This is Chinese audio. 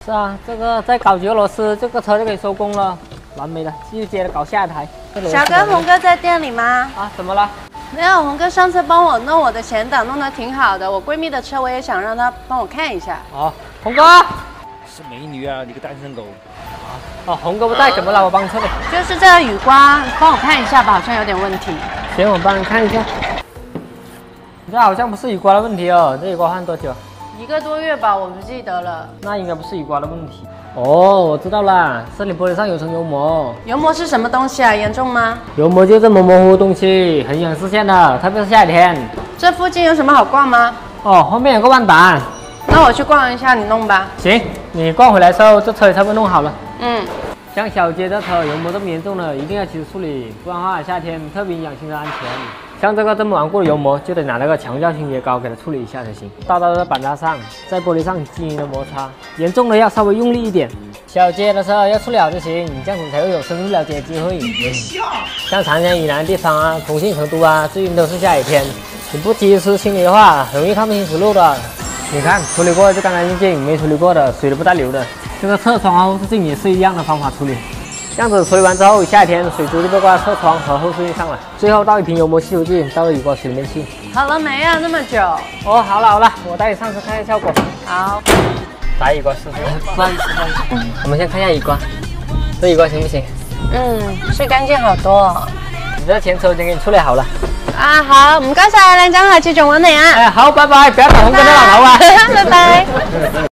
是啊，这个再搞几个螺丝，这个车就可以收工了，完美了，继续接着搞下一台。 小哥，红哥在店里吗？ 啊，怎么了？ 没有，红哥上次帮我弄我的前挡，弄得挺好的。我闺蜜的车，我也想让她帮我看一下。 哦，红哥。 是美女啊，你个单身狗。 哦，红哥不在，怎么了？我帮你测的。 就是这个雨刮，帮我看一下吧，好像有点问题。 行，我帮你看一下。这好像不是雨刮的问题哦，这雨刮换多久 ？1个多月吧，我不记得了。 那应该不是雨刮的问题。哦，我知道了，是你玻璃上有层油膜。 油膜是什么东西啊？严重吗？ 油膜就是模模糊糊的东西，很影响视线的，特别是夏天。 这附近有什么好逛吗？ 哦，后面有个万达。 那我去逛一下，你弄吧。 行，你逛回来之后，这车也差不多弄好了。 嗯。 像小杰这车油膜这么严重的，一定要及时处理，不然的话夏天特别影响行车安全。像这个这么顽固的油膜，就得拿那个强效清洁膏给它处理一下才行。倒到这板擦上，在玻璃上均匀的摩擦，严重的要稍微用力一点。小杰的车要处理好就行，这样子才会有深入了解的机会。别笑。像长江以南的地方啊，重庆、成都啊，最近都是下雨天，你不及时清理的话，很容易看不清楚路的。你看，处理过的就干干净净，没处理过的水都不带流的。这个侧窗和后视镜也是一样的方法处理。这样子处理完之后，夏天水珠就被挂在侧窗和后视镜上了。最后倒一瓶油膜吸油剂倒到雨刮器里面去。 好了没啊？那么久。 哦，好了，我带你上车看一下效果。 好。 来雨刮试试。不好意思。我们先看一下雨刮，这雨刮行不行？ 是干净好多哦。 你这前车已经给你处理好了。 啊，好，唔該晒，靚仔，下次仲揾你啊。 好，拜拜，不要等紅燈的老頭啊。 拜拜。